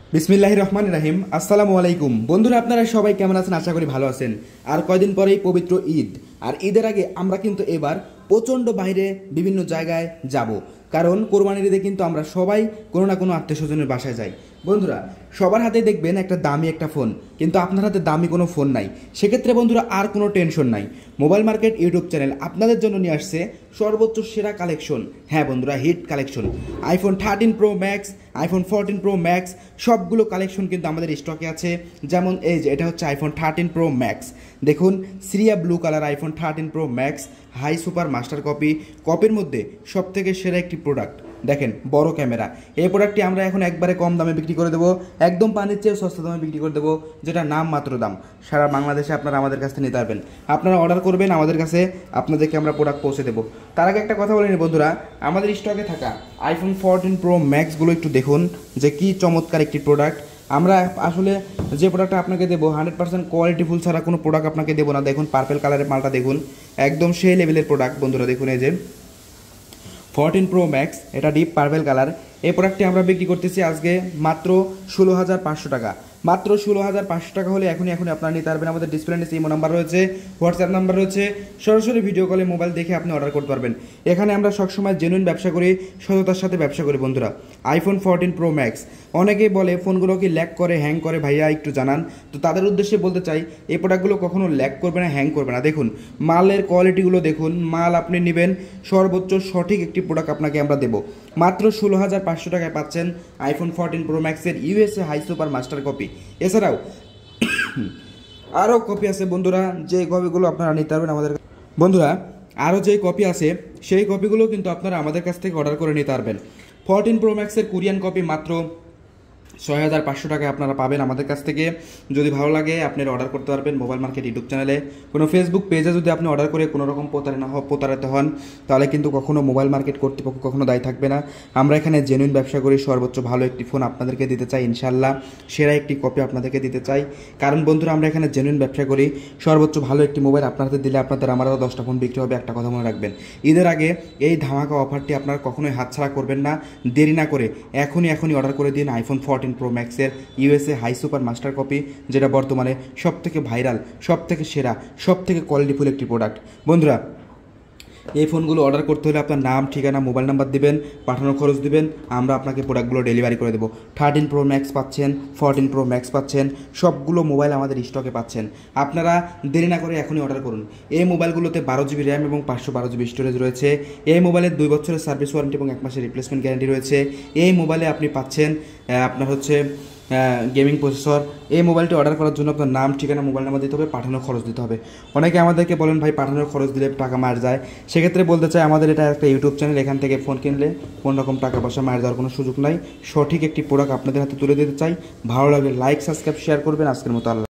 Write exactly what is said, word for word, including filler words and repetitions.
বিসমিল্লাহির রহমানির রহিম। আসসালামু আলাইকুম বন্ধুরা, আপনারা সবাই কেমন আছেন? আশা করি ভালো আছেন। আর কয়দিন পরেই পবিত্র ঈদ, আর ঈদের আগে আমরা কিন্তু এবার প্রচণ্ড বাইরে বিভিন্ন জায়গায় যাব, কারণ কোরবানির ঈদে কিন্তু আমরা সবাই কোনো না কোনো আত্মীয় স্বজনের বাসায় যাই। বন্ধুরা, সবার হাতেই দেখবেন একটা দামি একটা ফোন, কিন্তু আপনার হাতে দামি কোনো ফোন নাই। সেক্ষেত্রে বন্ধুরা আর কোনো টেনশন নাই, মোবাইল মার্কেট ইউটিউব চ্যানেল আপনাদের জন্য নিয়ে আসছে সর্বোচ্চ সেরা কালেকশন। হ্যাঁ বন্ধুরা, hit collection. IPhone thirteen pro max, iPhone fourteen pro max সবগুলো কালেকশন কিন্তু আমাদের স্টকে আছে। যেমন এই যে এটা হচ্ছে আইফোন থার্টিন প্রো ম্যাক্স, দেখুন Sierra blue colour iPhone thirteen pro max, high super master copy, কপির মধ্যে সব থেকে সেরা একটি প্রোডাক্ট। দেখেন বড় ক্যামেরা, এই প্রোডাক্টটি আমরা এখন একবারে কম দামে বিক্রি করে দেবো, একদম পানির চেয়েও সস্তা দামে বিক্রি করে দেবো, যেটা নাম মাত্র দাম। সারা বাংলাদেশে আপনারা আমাদের কাছ থেকে নিতে পারবেন। আপনারা অর্ডার করবেন আমাদের কাছে, আপনাদেরকে আমরা প্রোডাক্ট পৌঁছে দেবো। তার আগে একটা কথা বলিনি বন্ধুরা, আমাদের স্টকে থাকা আইফোন ফোরটিন প্রো ম্যাক্সগুলো একটু দেখুন যে কী চমৎকার একটি প্রোডাক্ট। আমরা আসলে যে প্রোডাক্টটা আপনাকে দেবো হান্ড্রেড পার্সেন্ট কোয়ালিটিফুল ছাড়া কোনো প্রোডাক্ট আপনাকে দেবো না। দেখুন পার্পেল কালারের মালটা দেখুন, একদম সেই লেভেলের প্রোডাক্ট বন্ধুরা। দেখুন এই যে ফোরটিন প্রো ম্যাক্স, এটা ডিপ পার্পেল কালার। এই প্রোডাক্টটি আমরা বিক্রি করতেছি আজকে মাত্র ষোলো হাজার পাঁচশো টাকা। মাত্র ষোলো হাজার পাঁচশো টাকা হলে এখনই এখনই আপনারা নিতে পারবেন। আমাদের ডিসপ্লে নিচে ইমো নাম্বার রয়েছে, হোয়াটসঅ্যাপ নাম্বার রয়েছে, সরাসরি ভিডিও কলে মোবাইল দেখে আপনি অর্ডার করতে পারবেন। এখানে আমরা সবসময় জেনুইন ব্যবসা করি, সততার সাথে ব্যবসা করি বন্ধুরা। আইফোন ফোরটিন প্রো ম্যাক্স, অনেকেই বলে ফোনগুলো কি ল্যাগ করে, হ্যাং করে, ভাইয়া একটু জানান। তো তাদের উদ্দেশ্যে বলতে চাই এই প্রোডাক্টগুলো কখনো ল্যাগ করবে না, হ্যাং করবে না। দেখুন মালের কোয়ালিটিগুলো দেখুন, মাল আপনি নেবেন সর্বোচ্চ সঠিক একটি প্রোডাক্ট আপনাকে আমরা দেবো। মাত্র ষোলো হাজার পাঁচশো টাকায় পাচ্ছেন আইফোন ফোরটিন প্রো ম্যাক্সের USA high super master copy. এছাড়াও আরও কপি আছে বন্ধুরা, যে কপিগুলো আপনারা নিতে পারবেন আমাদের বন্ধুরা। আরও যে কপি আছে সেই কপিগুলো কিন্তু আপনারা আমাদের কাছ থেকে অর্ডার করে নিতে পারবেন। ফোরটিন প্রো ম্যাক্সের কোরিয়ান কপি মাত্র ছয় হাজার পাঁচশো টাকায় আপনারা পাবেন আমাদের কাছ থেকে। যদি ভালো লাগে আপনারা অর্ডার করতে পারবেন মোবাইল মার্কেট ইউটিউব চ্যানেলে। কোনো ফেসবুক পেজে যদি আপনি অর্ডার করে কোনো রকম প্রতারণা প্রতারিত হন, তাহলে কিন্তু কখনো মোবাইল মার্কেট কর্তৃপক্ষ কখনো দায়ী থাকবে না। আমরা এখানে জেনুইন ব্যবসা করি, সর্বোচ্চ ভালো একটি ফোন আপনাদেরকে দিতে চাই, ইনশাল্লাহ সেরা একটি কপি আপনাদেরকে দিতে চাই। কারণ বন্ধুরা আমরা এখানে জেনুইন ব্যবসা করি, সর্বোচ্চ ভালো একটি মোবাইল আপনাদের দিলে আপনাদের আমারও দশটা ফোন বিক্রি হবে। একটা কথা মনে রাখবেন, ঈদের আগে এই ধামাকা অফারটি আপনারা কখনোই হাতছাড়া করবেন না। দেরি না করে এখনই এখনই অর্ডার করে দিন আইফোন ফোরটিন প্রো ম্যাক্সের USA high super master copy, যেটা বর্তমানে সব থেকে ভাইরাল, সব থেকে সেরা, সব থেকে কোয়ালিটিফুল একটি প্রোডাক্ট। বন্ধুরা এই ফোনগুলো অর্ডার করতে হলে আপনার নাম, ঠিকানা, মোবাইল নাম্বার দিবেন, পাঠানোর খরচ দিবেন, আমরা আপনাকে প্রোডাক্টগুলো ডেলিভারি করে দেবো। থার্টিন প্রো ম্যাক্স পাচ্ছেন, ফোরটিন প্রো ম্যাক্স পাচ্ছেন, সবগুলো মোবাইল আমাদের স্টকে পাচ্ছেন। আপনারা দেরি না করে এখনই অর্ডার করুন। এই মোবাইলগুলোতে বারো জিবি র্যাম এবং পাঁচশো বারো জিবি স্টোরেজ রয়েছে। এই মোবাইলের দুই বছরের সার্ভিস ওয়ারেন্টি এবং এক মাসের রিপ্লেসমেন্ট গ্যারান্টি রয়েছে। এই মোবাইলে আপনি পাচ্ছেন আপনার হচ্ছে গেমিং প্রসেসর। এই মোবাইলটি অর্ডার করার জন্য আপনার নাম, ঠিকানা, মোবাইল নাম্বার দিতে হবে, পাঠানোর খরচ দিতে হবে। অনেকে আমাদেরকে বলেন ভাই পাঠানোর খরচ দিলে টাকা মার যায়। সেক্ষেত্রে বলতে চাই আমাদের এটা একটা ইউটিউব চ্যানেল, এখান থেকে ফোন কিনলে কোনো রকম টাকা পয়সা মার যাওয়ার কোনো সুযোগ নাই। সঠিক একটি প্রোডাক্ট আপনাদের হাতে তুলে দিতে চাই। ভালো লাগলে লাইক, সাবস্ক্রাইব, শেয়ার করবেন। আজকের মতো আল্লাহ।